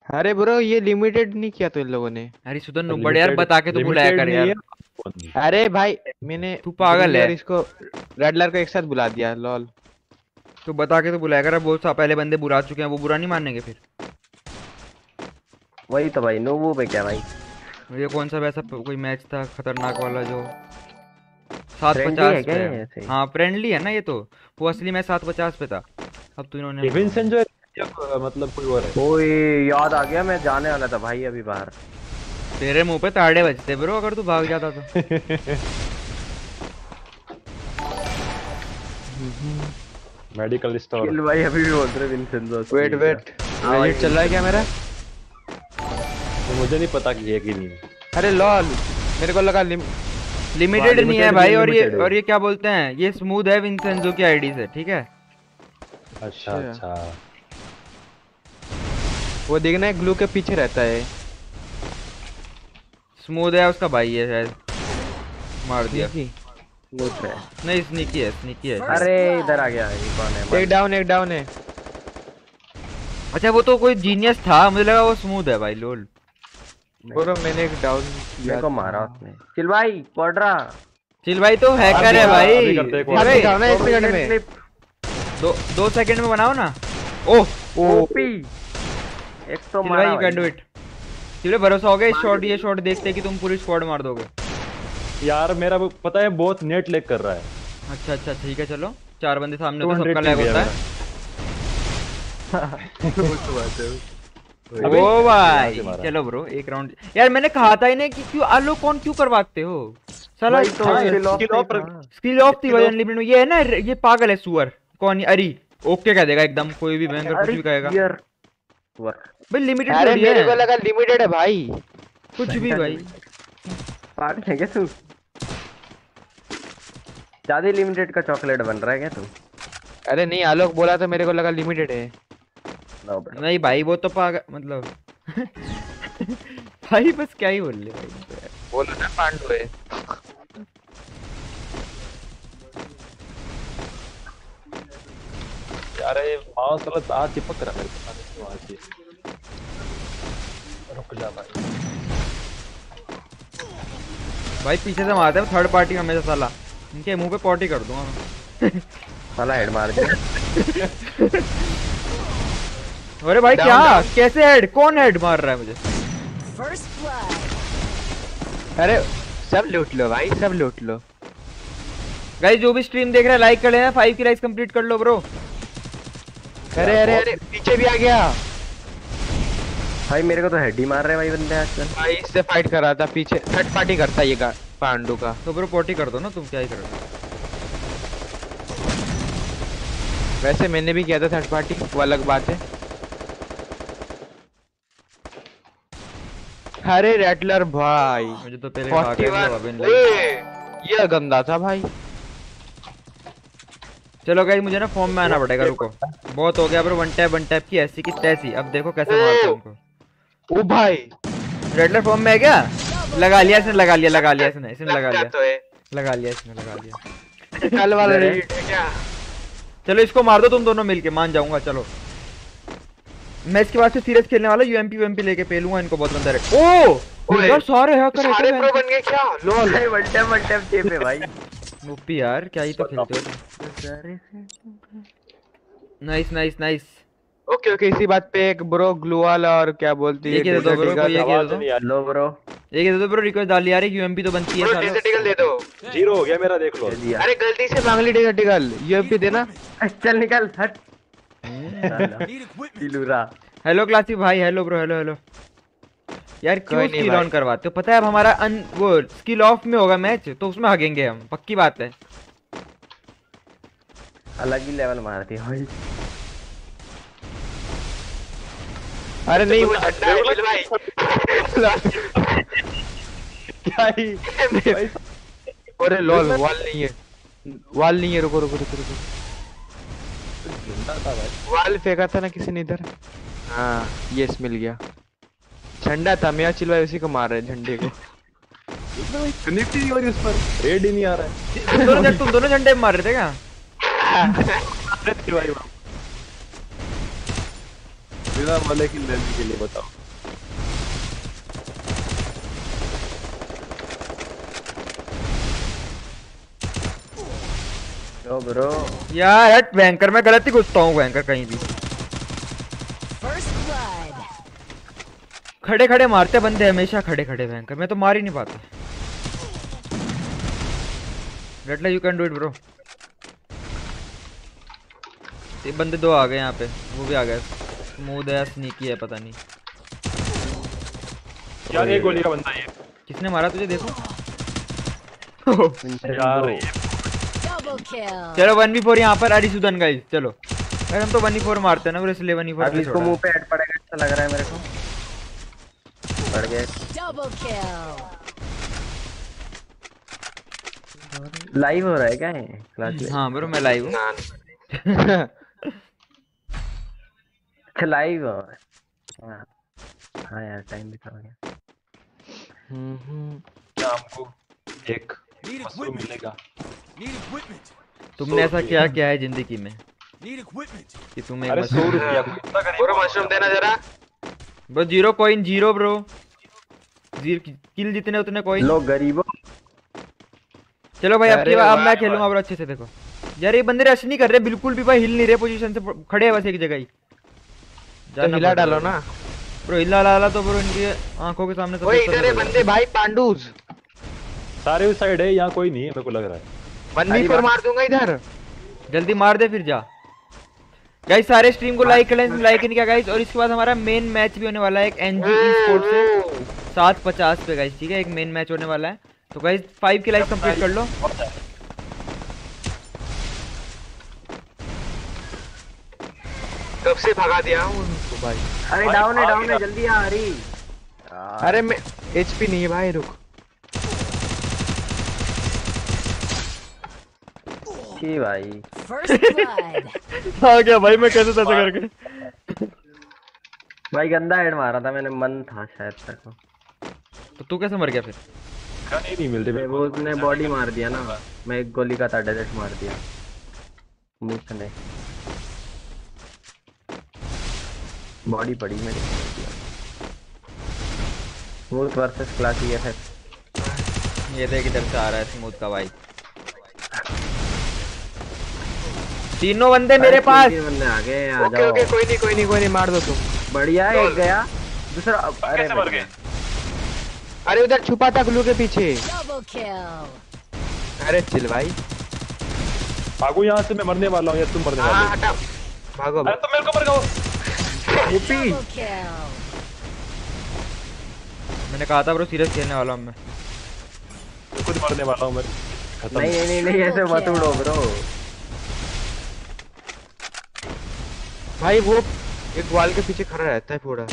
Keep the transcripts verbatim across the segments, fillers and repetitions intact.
अरे ब्रो ये लिमिटेड नहीं किया तो इन लोगों ने। अरे सुधन नुब्बड़ यार बता के तो बुलाया कर यार। अरे भाई मैंने तू पागल है। और इसको रेडलर को एक साथ बुला दिया लॉल। तो बता के तो बुलाया कर। बहुत सा पहले बंदे बुला चुके हैं, वो बुरा नहीं मानेंगे फिर। वही तो भाई नोबो पे क्या भाई। ये कौन सा वैसा कोई मैच था खतरनाक वाला जो सात फ्रेंडली है पचास क्या पे? ये ऐसे? हाँ फ्रेंडली है ना ये तो। वो असली मैच सात पचास पे था। अब तो इन्होंने विंसेंट जो है मतलब कोई और है। ओए याद आ गया, मैं जाने वाला था भाई अभी बाहर। तेरे मुंह पे ताड़े बजते ब्रो अगर तू भाग जाता तो। Medical store. किल भाई अभी भी बोल रहे विंसेंजो। वेट वेट वेट चल रहा है क्या मेरा? तो मुझे नहीं पता कि ये कि नहीं। अरे लॉल मेरे को लगा लिम... लिमिटेड नहीं है भाई। और ये और ये क्या बोलते हैं, ये स्मूथ है विंसेंजो की आईडी से, ठीक है। अच्छा अच्छा वो देखना है ग्लू के पीछे रहता है। स्मूथ है उसका भाई है शायद। मार दिया। स्मूथ है नहीं स्नीकी है, स्नीकी है। अरे इधर आ गया, ये कौन है? एक डाउन एक डाउन है। अच्छा वो तो कोई जीनियस था, मुझे लगा वो स्मूथ है भाई। लोल ब्रो मैंने एक डाउन मेरे को मारा उसने। चिल भाई पढ़ रहा। चिल भाई तो हैकर है भाई। अरे गाना एक सेकंड में दो दो सेकंड में बनाओ ना। ओह ओपी एक तो चिल मारा भाई you can do it. Chill भाई भरोसा हो गया इस शॉट ये शॉट देखते कि तुम पूरी स्क्वाड मार दोगे। यार मेरा वो पता है बहुत नेट लैग कर रहा है। अच्छा अच्छा ठीक है चलो। चार बंदे सामने तो सबका लैग होता है। ओ भाई चलो ब्रो एक राउंड। यार मैंने कहा था इन्हें कि क्यों आलो कौन क्यों करवाते हो साला। स्किल ऑफ थी भाई अनलिमिटेड में। ये है ना ये पागल है सुअर। कौन ये? अरी ओके कह देगा एकदम, कोई भी भयंकर कुछ भी कहेगा भाई। लिमिटेड अरे थोड़ी है। मेरे को लगा लिमिटेड है भाई। कुछ भी भाई। पागल है क्या तू? ज्यादा लिमिटेड का चॉकलेट बन रहा है क्या तू? अरे नहीं आलोक बोला तो मेरे को लगा लिमिटेड है। नहीं भाई वो तो पागल मतलब भाई बस क्या ही बोल ले भाई। बोलो ना पांडु है। यार ये माउस गलत आ चिपक रहा है मेरे को क्यों आज ये। रुक जा भाई। भाई पीछे से मारते हैं थर्ड पार्टी हमेशा साला। इनके मुंह पे पॉटी कर दूंगा मैं। साला हेड मार दिया। अरे भाई क्या कैसे हेड? कौन हेड मार रहा है मुझे? अरे सब लूट लो भाई सब लूट लो। गाइस जो भी स्ट्रीम देख रहे हैं लाइक कर लेना। फाइव की लाइक्स कंप्लीट कर लो ब्रो। अरे अरे अरे पीछे भी आ गया भाई। मेरे को तो हेड ही मार रहे भाई बंदे आजकल। भाई इससे फाइट कर रहा था पीछे। थर्ड पार्टी करता है ये पांडु का। तो ब्रो पॉटी कर दो ना, तुम क्या ही कर रहे हो? वैसे मैंने भी किया था थर्ड पार्टी, वो अलग बात है। अरे रेटलर भाई मुझे तो पहले भाग गया। ये गंदा था भाई। चलो गाइस मुझे ना फॉर्म में आना पड़ेगा। रुको बहुत हो गया bro. One tap one tap की ऐसी की तैसी। अब देखो कैसे मारते हैं उनको। ओ भाई रेडलर फॉर्म में है क्या? लगा लिया इसने लगा लिया लगा लिया इसने इसने लगा लिया तो है। लगा लिया इसने लगा लिया। कल वाला रेड है क्या? चलो इसको मार दो तुम दोनों मिलके, मान जाऊंगा। चलो मैं इसके बाद से सीरियस खेलने वाला। यूएमपी यूएमपी लेके पेलूंगा इनको बहुत गंदा रेड। ओ यार सारे हैकर सारे प्रो बन गए क्या? लोल है one tap one tap tap है भाई। मुप्पी यार क्या ही तो खेलते हो। Nice nice nice. Okay okay इसी बात पे एक ब्रो ग्लूवाल और क्या बोलती है ये दे दो ब्रो, ये दे दो। लो ब्रो ये दे दो ब्रो। रिक्वेस्ट डाल यार। यूएमपी तो बनती है सालों। डेजर्टिकल दे दो। जीरो हो गया मेरा देख लो। अरे गलती से मांग ली डेजर्टिकल। यूएमपी देना। चल निकल हट। हेलो क्लासिक भाई। Hello bro. हेलो हेलो यार क्यों स्किल ऑन करवाते हो? पता है अब हमारा अन वो स्किल ऑफ में होगा मैच तो उसमें हगेंगे हम, पक्की बात है। अलग ही लेवल मारती है भाई। अरे नहीं वो झंडा है मिल भाई। क्या ही अरे लॉल वॉल नहीं है। वॉल नहीं है। रुको रुको रुको रुको। वॉल फेंका था ना किसी ने इधर। हाँ यस मिल गया। झंडा था मेरा। चिल भाई उसी को मार रहे झंडे को। कनेक्ट ही नहीं हो रही उस पर। रेड ही नहीं आ रहा है। तुम दोनों तुम दोनों झंडे मार रहे थे क्या? बिना वाले की लेने के लिए बताओ। लो ब्रो यार हट बैंकर, मैं गलत ही घुसता हूँ बैंकर कहीं भी। खड़े खड़े मारते बंदे हमेशा, खड़े खड़े बैंकर, मैं तो मार ही नहीं पाता। रेटला you can do it bro. ये बंदे दो आ गए यहाँ पे, वो भी आ गया। स्मूथ है, स्नीकी है, पता नहीं यार एक गोली का बंदा है ये। किसने मारा तुझे, देखो। यार ये चलो वन वी फोर यहाँ पर अरिसुदन गाइस, चलो। यार हम तो वन वी फोर मारते हैं ना, इसलिए वन वी फोर। अब इसको मुंह पे हेड पड़ेगा ऐसा लग रहा है मेरे को। पड़ गया। लाइव हो रहा है क्या ये क्लास? हाँ ब्रो मैं लाइव हूँ। अच्छा लाइव हो। हाँ हाँ यार टाइम भी हो गया। क्या हमको एक मशरूम मिलेगा? तुमने ऐसा क्या किया है जिंदगी में कि तुम्हें अरे सौ रुपया कोई इतना गरीब मशरूम देना जरा। बस zero coin, zero bro. Zero kill जितने उतने कॉइन। लोग गरीबों। चलो भाई अब की बार अब मैं खेलूंगा ब्रो अच्छे से। देखो यार ये बंदे रश नहीं कर रहे बिल्कुल भी भाई, हिल नहीं रहे पोजीशन से, खड़े हैं बस एक जगह ही। तो हिला डालो ना ब्रो, हिला डाला तो ब्रो इनकी आंखों के सामने। ओए इधर है बंदे भाई, पांडूज सारे उस साइड है, यहाँ कोई नहीं है मेरे को लग रहा है। वन वी फोर मार दूंगा इधर। जल्दी मार दे फिर जा। गाइस सारे स्ट्रीम को लाइक कर लें, लाइक नहीं किया गाइस। और इसके बाद हमारा मेन मैच भी होने वाला है एक एनजी ई-स्पोर्ट्स से सात पचास पे गाइस, ठीक है। एक मेन मैच होने वाला है तो गाइस फाइव की लाइक कंप्लीट कर लो। कब से भगा दिया हूं उनको भाई। अरे डाउन है, डाउन है, जल्दी आ रही। अरे मैं एचपी नहीं है भाई, रुक। की भाई आ गया भाई, मैं कैसे तैसे करके। भाई गंदा हेड मारा था मैंने, मन था शायद तक। तो तू कैसे मर गया फिर? नहीं नहीं मिलते मेरे वो उसने बॉडी मार दिया ना, मैं एक गोली का था डायरेक्ट मार दिया मुझने। बॉडी पड़ी मैंने स्मूथ वर्सेस क्लासी एफएक्स। ये देख इधर से आ रहा है स्मूथ का भाई। तीनों बंदे मेरे पास। तीन बंदे आ गए, आ ओके जाओ। ओके कोई नहीं कोई नहीं कोई नहीं, मार दो तुम। बढ़िया एक गया, दूसरा अरे मर गए। अरे उधर छुपा था ग्लू के पीछे। अरे चिल भाई, भागो यहाँ से, मैं मरने वाला हूँ या तुम मरने वाले हाँ हो? हटा भागो। अरे तुम मेरे को मर गए। मैंने कहा था ब्रो सीरियस खेलने वाला हूं मैं। खुद मरने वाला हूँ मैं। खत्म। नहीं नहीं नहीं ऐसे मत उड़ो ब्रो। भाई वो एक वॉल के पीछे खड़ा रहता है पूरा।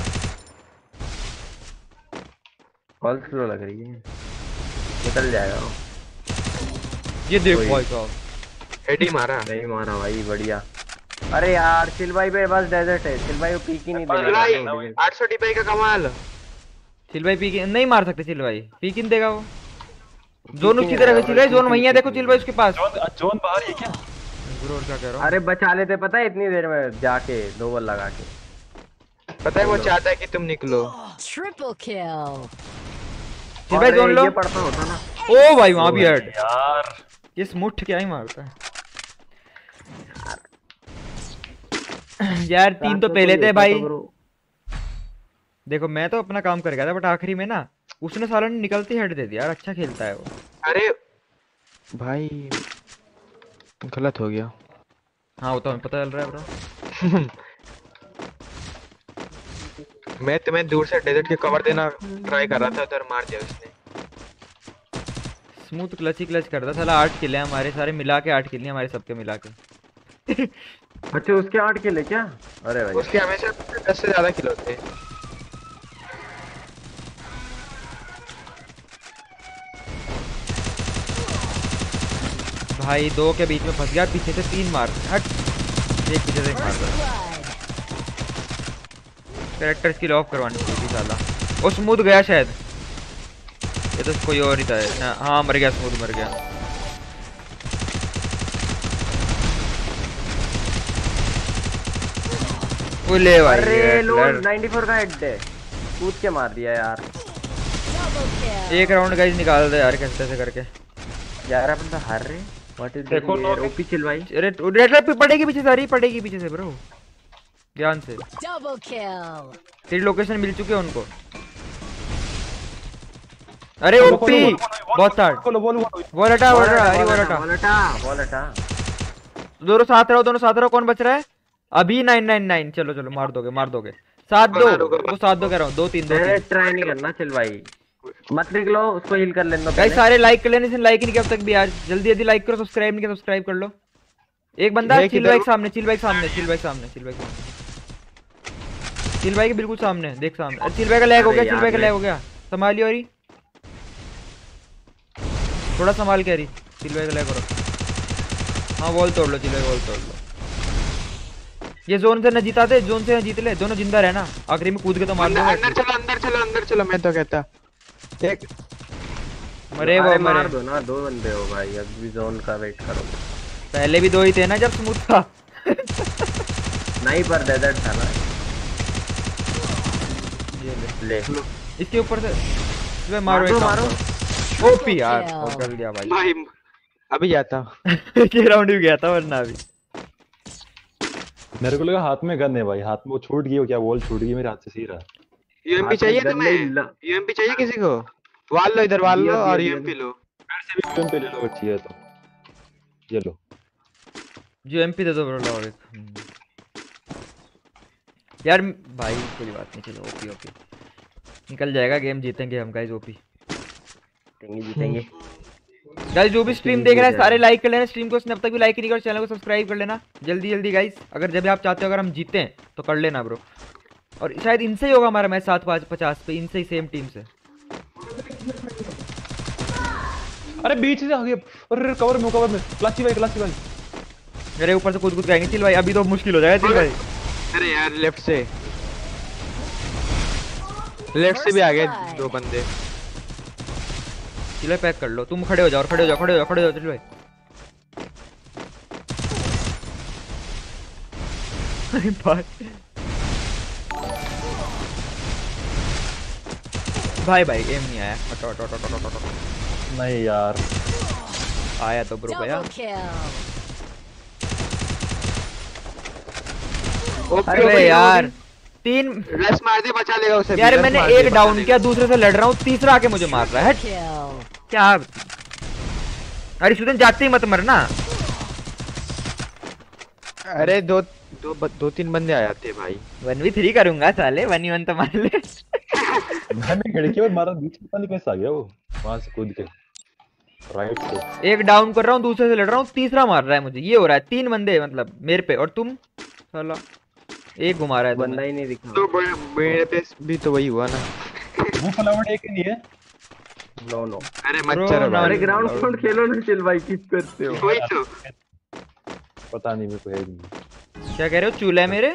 कॉल स्लो लग रही है, निकल जाएगा वो। ये देखो भाई साहब, हेड ही मारा। नहीं मारा भाई, बढ़िया। अरे यार चिल भाई पे बस डेजर्ट है, चिल भाई वो पीक ही नहीं देगा। आठ सौ टीपाई का कमाल। चिल भाई पी नहीं मार सकते, चिल भाई पी किन देगा वो। जोन उसकी तरफ, चिल भाई जोन वहीं है, देखो चिल भाई उसके पास। जोन जोन बाहर है क्या? ब्रो क्या कह रहा हूं। अरे बचा लेते पता है इतनी देर में जाके दो बॉल लगा के। पता है वो चाहता है कि तुम निकलो। Triple kill. चिल भाई जोन लो। ये पड़ता होता ना। ओ भाई वहां भी हेड यार ये स्मुठ क्या ही मारता है यार। तीन तो पहले थे भाई। देखो मैं तो अपना काम कर गया था, बट आखिरी में ना उसने साला ने निकलती हेड दे दिया यार। अच्छा खेलता है वो। अरे भाई गलत हो गया। हाँ वो तो हमें पता चल रहा है ब्रो। मैं तुम्हें दूर से डेजर्ट के कवर देना ट्राई कर रहा था, उधर मार दिया उसने। स्मूथ क्लच ही क्लच करता साला। आठ किल है हमारे सारे मिला के, आठ किल नहीं हमारे सबके मिला के। अच्छा उसके आठ किल है क्या? अरे भाई उसके हमेशा दस से ज्यादा किल होते हैं। भाई दो के बीच में फंस गया, पीछे से तीन मार। हट, एक पीछे से मार रहा। कैरेक्टर स्किल ऑफ करवानी चाहिए साला। वो स्मूथ गया शायद, ये तो कोई और ही था ना। हाँ मर गया, स्मूथ मर गया। वो ले भाई अरे लो रेटलर। चौरानवे का हेड है, कूद के मार दिया यार। Double kill. एक राउंड गाइस निकाल दे यार कैसे से करके। यार अपन तो हार रहे। व्हाट इज देखो, दिस ओपी चिल भाई। अरे रेटलर पे पड़ेगी पीछे, सारी पड़ेगी पीछे से ब्रो, ध्यान से। Double kill. तेरी लोकेशन मिल चुकी है उनको। अरे ओपी बहुत हार्ड। बोलो बोलो बोलो। वॉल हटा वॉल हटा अरे वॉल हटा। बॉल हटा बॉल हटा। दोनों साथ रहो, दोनों साथ रहो। कौन बच रहा है अभी? Nine nine nine. चलो चलो मार दोगे मार दोगे। साथ दो वो साथ दो कह रहा हूँ। दो तीन दो अरे तीन। ट्राई नहीं करना चिल भाई, मत निकलो, उसको हील कर लेने दो गाइस पहले। सारे लाइक कर लेने, इसने लाइक नहीं किया अब तक भी यार। जल्दी जल्दी लाइक करो, सब्सक्राइब नहीं किया सब्सक्राइब कर लो। एक बंदा है चिल किधर? बाइक सामने, चिल बाइक सामने, चिल बाइक सामने, चिल बाइक सामने, चिल बाइक के बिल्कुल सामने देख सामने। अरे चिल बाइक का लैग हो गया, अरे चिल बाइक का यार, लैग हो गया। संभालियो अरी, थोड़ा संभाल के अरी। चिल बाइक का लैग करो। हाँ वॉल तोड़ लो, चिल बाइक वॉल तोड़ लो। ये जोन से न जीता दे, जोन से न जीत ले, दोनों जिंदा रहना। आखिरी में कूद के तो मार अंदर दो। अंदर चलो अंदर चलो अंदर चलो, मैं तो कहता एक मरे वो अरे मरे। मार दो ना, दो बंदे हो भाई, अभी जोन का वेट करो। पहले भी दो ही थे ना जब स्मूथ था। नहीं पर डेजर्ट था ना। ये ले। ले इसके ऊपर से इसमें मारो मारो, एक मारो। मारो। ओपी यार Kill. और कर दिया भाई। भाई अभी जाता। ये राउंड भी गया था वरना अभी। मेरे को लगा हाथ में गन है भाई, हाथ में वो छूट गई हो क्या, वॉल छूट गई मेरे हाथ से सीधा। यूएमपी चाहिए तुम्हें? यूएमपी चाहिए किसी को? वाल लो इधर, वाल लो दिया, और दिया, यूएमपी लो। फिर से भी पे ले लो अगर चाहिए तो, ये लो। जो एमपी दे दो ब्रो लाओ एक। हम्म। यार भाई कोई बात नहीं, चलो ओपी ओपी निकल जाएगा गेम, जीतेंगे हम गाइस। ओपी जीतेंगे जीतेंगे। गाइस जो भी स्ट्रीम देख रहा है सारे लाइक कर लेना स्ट्रीम को, उसने अब तक भी लाइक नहीं कर, चैनल को सब्सक्राइब कर लेना जल्दी जल्दी गाइस। अगर जब भी आप चाहते हो अगर हम जीतें तो कर लेना ब्रो। और शायद इनसे ही होगा हमारा मैच सात पाँच पचास पे, इनसे ही सेम टीम से। अरे बीच से आ गया, अरे कवर में कवर में क्लासी भाई क्लासी भाई। मेरे ऊपर से कूद कूद के आएंगे चिल भाई, अभी तो मुश्किल हो जाएगा चिल भाई। अरे यार लेफ्ट से लेफ्ट से भी आ गए दो बंदे। चिल भाई पैक कर लो, तुम खड़े हो जाओ, खड़े हो जाओ, खड़े हो जाओ, खड़े हो जाओ चिल भाई। अरे भाई भाई भाई एम नहीं आया। हटो हटो हटो हटो हटो। नहीं यार आया तो ब्रो भैया। Double kill. अरे यार तीन रस मार दे, बचा लेगा उसे भी, यार रस मैंने मार दे, एक बचा डाउन लेगा। किया, दूसरे से लड़ रहा हूँ, तीसरा आके मुझे मार रहा है। हट। Kill. क्या अरे सुदन जाते ही मत मरना। अरे दो दो ब- दो तीन बंदे आ जाते भाई। वन वी थ्री करूंगा साले, वन वी वन तो मार ले। मैंने खिड़की पर मारा, बीच में पता नहीं कैसे आ गया वो वहां से कूद के राइट से। एक डाउन कर रहा हूँ, दूसरे से लड़ रहा हूँ, तीसरा मार रहा है मुझे। ये हो रहा है तीन बंदे मतलब मेरे पे, और तुम साला एक घुमा रहा है बंदा तुम्हें। ही नहीं दिखा। तो बे- मेरे पे भी तो वही हुआ ना। वो फ्लावर एक ही नहीं है। No no. अरे Bro, मच्छर ना- अरे भाई। ग्राउंड फ्लोर खेलो ना चिल भाई, किस करते हो? वही तो। पता नहीं मेरे को है नहीं। क्या कह रहे हो चूल्हा है मेरे?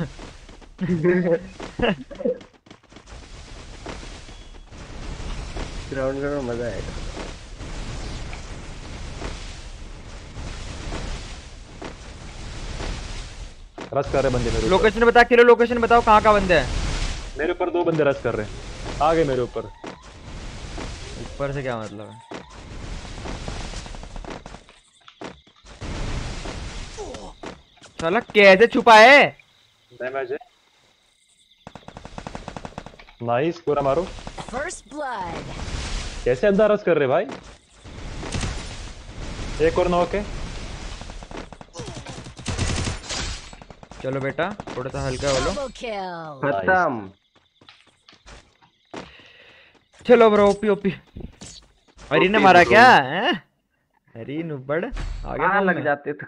ग्राउंड फ्लोर में मजा आएगा। रश कर रहे बंदे मेरे ऊपर। लोकेशन बता, किलो लोकेशन बताओ कहाँ का बंदा है। मेरे ऊपर दो बंदे रश कर रहे हैं, आ गए मेरे ऊपर। ऊपर से क्या मतलब है? साला कैसे छुपा है? डैमेज है। नाइस, पूरा मारो। First blood. कैसे अंदर रश कर रहे भाई। एक और नॉक है। चलो बेटा थोड़ा सा हल्का हो लो। Double kill. खत्म। चलो ब्रो ओपी ओपी। अरे ने ओपी मारा ब्रो। क्या हैं? अरे नुबड़ आ गया हाँ फॉर्म लग में। जाते थे।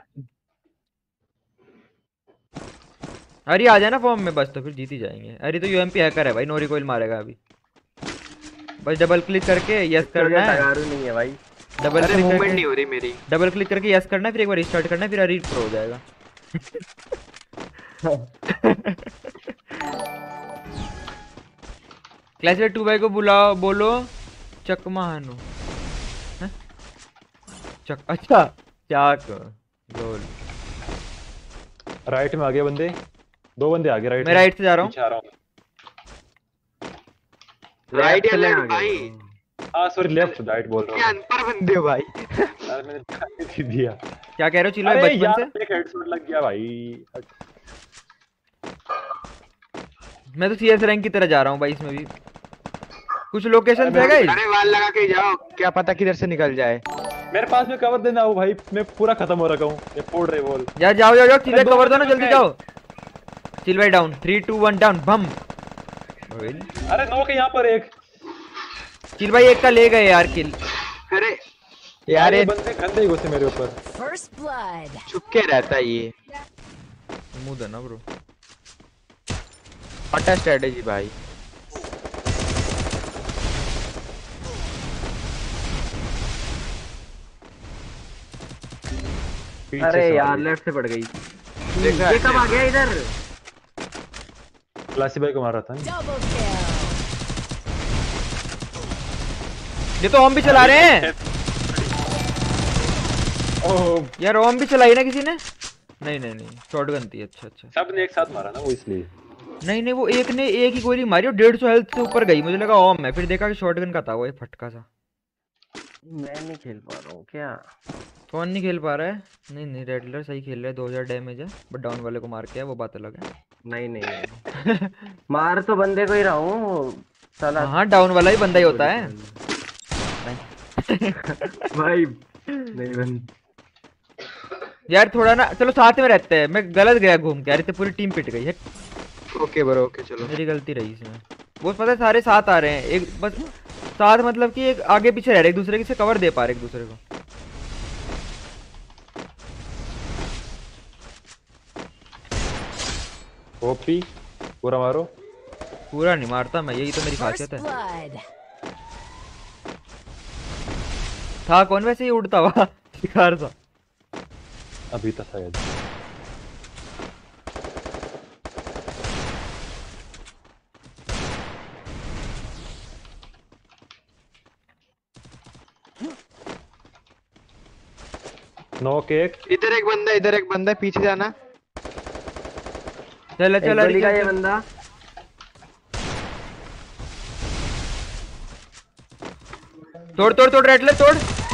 अरे आ जाए ना फॉर्म में बस, तो फिर जीत ही जाएंगे। अरे तो यूएमपी हैकर है भाई, नो रिकॉइल मारेगा अभी। बस डबल क्लिक करके यस करना है। तगारू नहीं है भाई। डबल अरे क्लिक मूवमेंट करके नहीं हो रही मेरी। डबल क्लिक करके यस करना है, फिर एक बार रिस्टार्ट करना है, फिर अरे प्रो हो जाएगा। क्लास टू भाई को बुलाओ, बोलो चकमा हनु। हैं? चक अच्छा चाक गोल। राइट में आ गए बंदे। दो बंदे आगे राइट मैं राइट से जा रहा हूँ। पीछे आ रहा हूँ। राइट या चले लेफ्ट आगे। भाई? हाँ सॉरी लेफ्ट राइट बोल क्या रहा हूँ। अनपढ़ बंदे हो भाई। यार मैंने ध्यान नहीं दिया। क्या कह रहे हो चिल्लो अरे बचपन यार से? एक हेडशॉट लग गया भाई। मैं तो सीएस रैंक की तरह जा रहा हूँ भाई, इसमें भी कुछ लोकेशन है गाइस। अरे वाल लगा के जाओ, क्या पता किधर से निकल जाए। मेरे पास में कवर देना हो भाई, मैं पूरा खत्म हो रखा हूँ। ये फोड़ रहे वॉल। यार जाओ जाओ जाओ, चिल्लो दो कवर दो ना, बंदे जल्दी गए। जाओ। चिल भाई down, three two one down bomb. अरे नो के यहाँ पर एक। चिल भाई एक का ले गए यार किल। अरे यार ये ये बंदे गंदे ही घुसे मेरे ऊपर। First blood. चुपके रहता है ये। मुंह देना ब्रो। पटा स्ट्रेटेजी भाई। पीछे अरे से यार भाई। लेफ्ट से पड़ गई। देखा ये कब आ गया इधर? क्लासी भाई को मार रहा था ना। Double kill. ये तो ओम भी चला रहे हैं ओह यार। ओम भी चलाई ना किसी ने? नहीं नहीं नहीं, शॉटगन थी। अच्छा अच्छा। सब ने एक साथ मारा ना वो इसलिए। नहीं नहीं, वो एक ने एक ही गोली मारी और डेढ़ सौ हेल्थ से ऊपर गई। मुझे लगा ओम है, फिर देखा कि शॉटगन का था वो, एक फटका सा। मैं नहीं खेल पा रहा हूँ क्या? कौन नहीं खेल पा रहा है? नहीं नहीं, रेडलर सही खेल रहा है। दो हज़ार डैमेज है, बट डाउन वाले को मार के है, वो बात अलग है। नहीं नहीं, नहीं। मार तो बंदे को ही रहा हूँ साला। हाँ डाउन वाला ही बंदा ही होता है भाई नहीं बंद। यार थोड़ा ना, चलो साथ में रहते हैं। मैं गलत गया घूम के यार, इतने पूरी टीम पिट गई है। ओके ब्रो ओके चलो। मेरी गलती रही इसमें। वो पता है सारे साथ आ रहे हैं, एक बस साथ मतलब कि एक आगे पीछे रह रहे, एक दूसरे के से कवर दे पा रहे एक दूसरे को। ओपी पूरा मारो। पूरा नहीं मारता मैं, यही तो मेरी First खासियत है। blood. था कौन वैसे ही उड़ता हुआ शिकार सा? अभी तक शायद। No cake. इधर एक बंदा, इधर एक बंदा, पीछे जाना। चल चल गोली का ये चल। बंदा। तोड़ तोड़ तोड़ रेटले तोड़।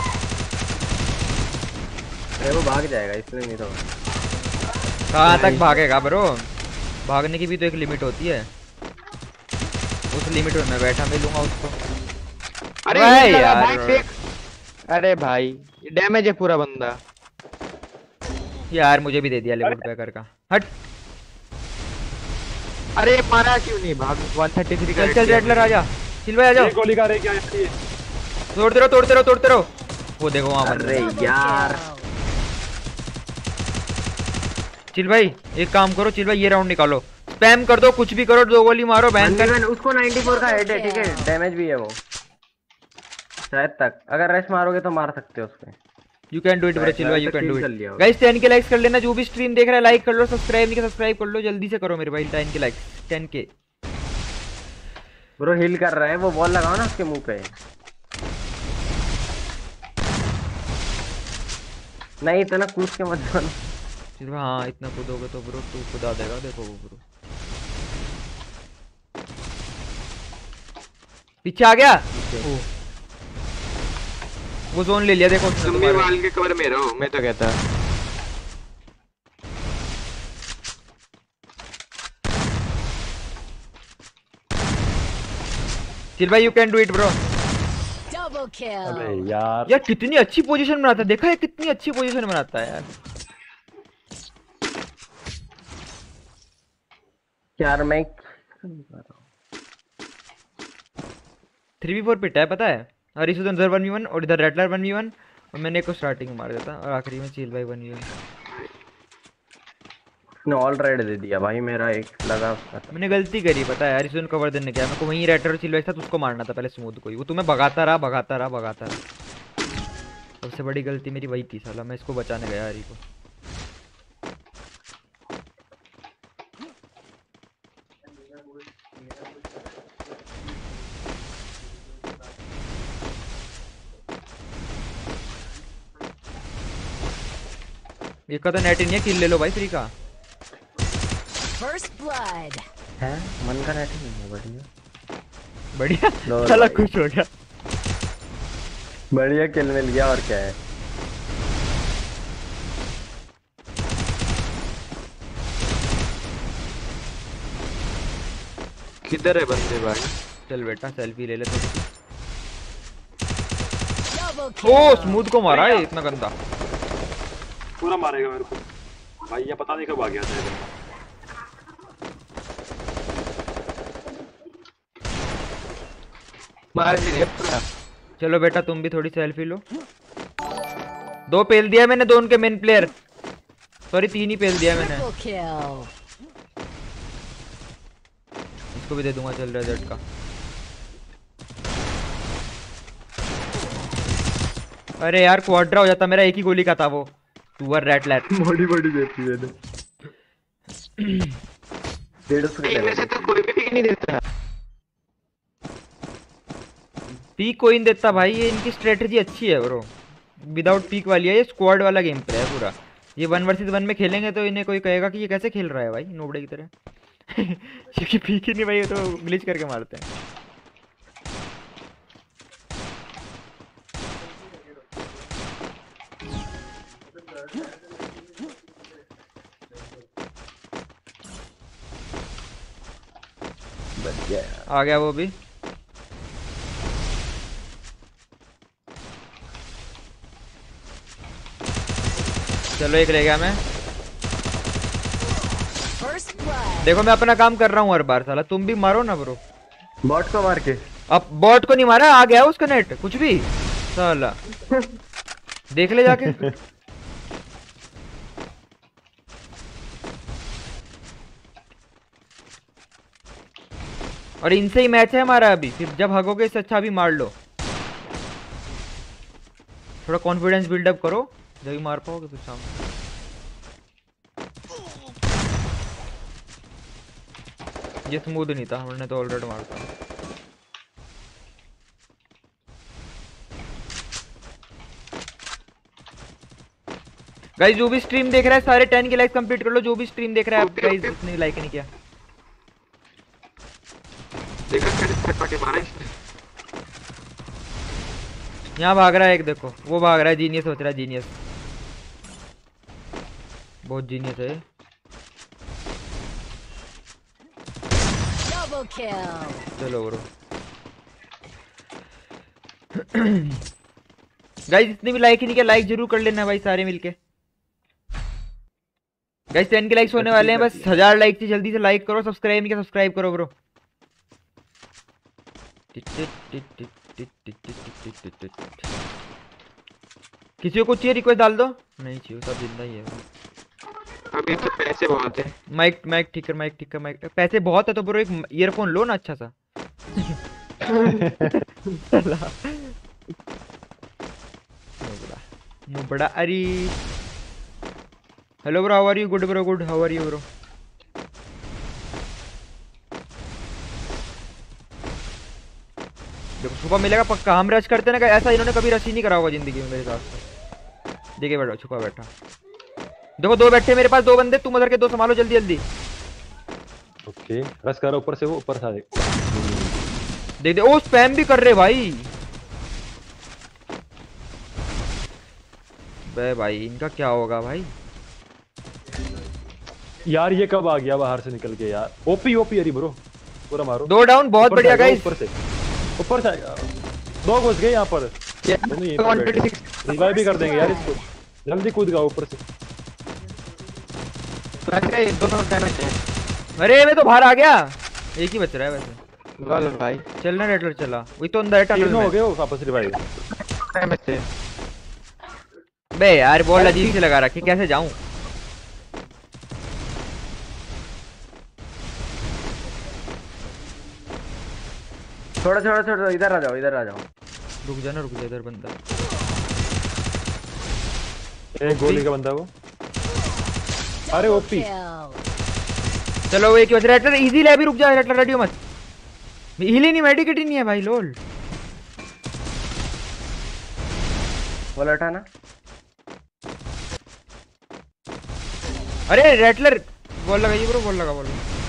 अरे वो भाग जाएगा इसलिए नहीं तो। कहाँ तक भागेगा ब्रो? भागने की भी तो एक लिमिट होती है। उस लिमिट में मैं बैठा मिलूंगा उसको। अरे भाई ये लगा यार। भाई फेक। अरे भाई डैमेज है पूरा बंदा। यार मुझे भी दे दिया लिमिट पैकर का। हट। अरे मारा क्यों नहीं? भाग। एक सौ तैंतीस का चल चल रेडलर आजा। चिल भाई आ जाओ। एक गोली का रहे क्या ये? तोड़ते रहो तोड़ते रहो तोड़ते रहो। वो देखो वहां बंदा। अरे यार चिल भाई एक काम करो, चिल भाई ये राउंड निकालो, स्पैम कर दो, कुछ भी करो, दो गोली मारो बैन कर। वन उसको चौरानवे का हेड है, ठीक है, डैमेज भी है वो शायद तक। अगर रश मारोगे तो मार सकते हो उसको। You can do it bro, chill भाई यू मैंने कैन तो डू kill कर इट। लिया गाइस टेन के लाइक्स कर लेना, जो भी स्ट्रीम देख रहा है लाइक कर लो, सब्सक्राइब नहीं किया सब्सक्राइब कर लो, जल्दी से करो मेरे भाई। टेन के लाइक्स, टेन के। ब्रो हिल कर रहा है वो, बॉल लगाओ ना उसके मुंह पे। नहीं इतना कूद के मत जाना। चिल भाई हाँ इतना कूदोगे तो ब्रो तू खुदा देगा, देखो वो ब्रो पीछे आ गया। ओह, वो जोन ले लिया देखो उसने तुम भी तुम्हारे। वाल के कवर में रहो, मैं तो कहता। चिल भाई you can do it bro. Double kill. अबे यार यार कितनी अच्छी पोजीशन बनाता है, देखा है कितनी अच्छी पोजीशन बनाता है यार। यार मैं थ्री वी फोर पिटा है पता है। हरीशुदन वन वी वन और इधर रेडलर वन वी वन, और मैंने एक को स्टार्टिंग में मार दिया था और आखिरी में चिल भाई वन वी वन। उसने ऑल रेड दे दिया भाई, मेरा एक लगा उसका। मैंने गलती करी पता है, हरीशुदन कवर देने गया, मेरे को वहीं रेडलर और चिल भाई था, तो उसको मारना था पहले स्मूथ को ही। वो तुम्हें भगाता रहा भगाता रहा भगाता रहा। सबसे बड़ी गलती मेरी वही थी साला, मैं इसको बचाने गया हरी को। एक का तो नेट ही नहीं है, किल ले लो भाई फ्री का। First blood. है मन का नेट नहीं है। बढ़िया बढ़िया लो साला भाई। खुश हो गया। बढ़िया किल मिल गया और क्या है। किधर है बंदे भाई? चल बेटा सेल्फी ले ले थोड़ी सी। Double ओ kill. स्मूथ को मारा है इतना गंदा। पूरा मारेगा मेरे को भाई, ये पता नहीं कब आ गया था ये बंदा। मार दिया पूरा। चलो बेटा तुम भी थोड़ी सेल्फी लो। दो पेल दिया मैंने, दो उनके मेन प्लेयर, सॉरी तीन ही पेल दिया मैंने। Triple kill. इसको भी दे दूंगा चल रेजेट का। अरे यार क्वाड्रा हो जाता, मेरा एक ही गोली का था वो। टू वर रेड लैट। बड़ी बड़ी देती मैंने। डेढ़ सौ इनमें से तो कोई भी पिक नहीं देता। पीक कोइन देता भाई, ये इनकी स्ट्रेटजी अच्छी है ब्रो। विदाउट पीक वाली है, ये स्क्वाड वाला गेम प्ले है पूरा। ये वन वर्सेस वन में खेलेंगे तो इन्हें कोई कहेगा कि ये कैसे खेल रहा है भाई नोबड़े की तरह। क्योंकि पीक ही नहीं भाई, ये तो ग्लिच करके मारते हैं। बढ़िया आ गया वो भी। चलो एक ले गया मैं। First blood. देखो मैं अपना काम कर रहा हूँ हर बार, साला तुम भी मारो ना ब्रो। बॉट को मार के। अब बॉट को नहीं मारा, आ गया उसका नेट कुछ भी साला। देख ले जाके। और इनसे ही मैच है हमारा अभी, फिर जब हगोगे इससे अच्छा भी मार लो। थोड़ा कॉन्फिडेंस बिल्डअप करो, जब भी मार पाओगे फिर सामने। ये स्मूथ नहीं था, हमने तो ऑलरेडी मारता। गाइस जो भी स्ट्रीम देख रहा है सारे टेन के लाइक कंप्लीट कर लो। जो भी स्ट्रीम देख रहा है आप गाइस जिसने लाइक नहीं किया। देखो कैसे फटफटे मारा इसने। यहाँ भाग रहा है एक, देखो वो भाग रहा है। जीनियस सोच रहा है, जीनियस बहुत जीनियस है। Double kill. चलो ब्रो। गाइस जितने भी लाइक ही नहीं किया लाइक जरूर कर लेना भाई सारे मिलके। गाइस टेन के लाइक्स होने वाले हैं, बस हजार लाइक चाहिए, जल्दी से लाइक करो। सब्सक्राइब नहीं किया सब्सक्राइब करो ब्रो। किसी को कुछ चाहिए रिक्वेस्ट डाल दो। नहीं चाहिए, सब जिंदा ही है। अभी तो पैसे बहुत है। माइक माइक ठीक कर, माइक ठीक कर, माइक। पैसे बहुत है तो ब्रो एक ईयरफोन लो ना अच्छा सा। नुबड़ा नुबड़ा अरे। Hello bro, how are you? Good bro, good. How are you bro? देखो छुपा मिलेगा पक्का। हम रश करते ना, ऐसा इन्होंने कभी रश ही नहीं करा होगा जिंदगी में मेरे हिसाब से। देखिए बैठो, छुपा बैठा। देखो दो बैठे मेरे पास, दो बंदे। तुम उधर के दो संभालो जल्दी जल्दी। ओके रस करो ऊपर से, वो ऊपर से आ जाए। देख दे। ओ स्पैम भी कर रहे भाई। बे भाई इनका क्या होगा भाई? यार ये कब आ गया बाहर से निकल के यार। ओपी ओपी अरे ब्रो पूरा मारो। दो डाउन, बहुत ऊपर से बढ़िया आएगा, गाइस। ऊपर से ऊपर से आएगा। दो घुस गए यहाँ पर। दोनों यहीं पर बैठे। रिवाइव भी कर देंगे यार इसको। जल्दी कूद गया ऊपर से। लगे दोनों डैमेज है। अरे मैं तो बाहर आ गया। एक ही बच रहा है वैसे। वाल भाई चलना रेडलर चला, वही तो अंदर है टनल तीनों हो में। गए वो वापस रिवाइव। डैमेज है। बे यार बॉल अजीब से लगा रखी, कैसे जाऊं? छोड़ो छोड़ो छोड़ो, इधर आ जाओ, इधर आ जाओ। रुक जा ना, रुक जा, इधर बंदा। एक गोली का बंदा वो। अरे Double ओपी। kill. चलो वो एक ही बच रहा है। रेडलर इजी ले, अभी रुक जा रेडलर, रेडियो मत। हिली नहीं, मेडिकेट ही नहीं है भाई। लोल वो लटा ना। अरे रेडलर बॉल लगाइए ब्रो, बॉल लगा, बॉल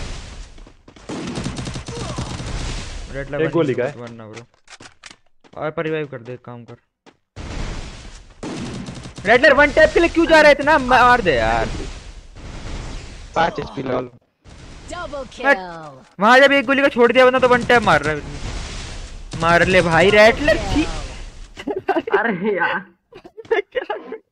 रेड लगा। एक गोली का है। वरना ब्रो और पर रिवाइव कर दे, एक काम कर। रेडलर वन टैप के लिए क्यों जा रहा है इतना? मार दे यार। पाँच एचपी लॉल। Double kill. वहां जब एक गोली का छोड़ दिया बंदा तो वन टैप मार रहा है। मार ले भाई रेडलर। Kill. अरे यार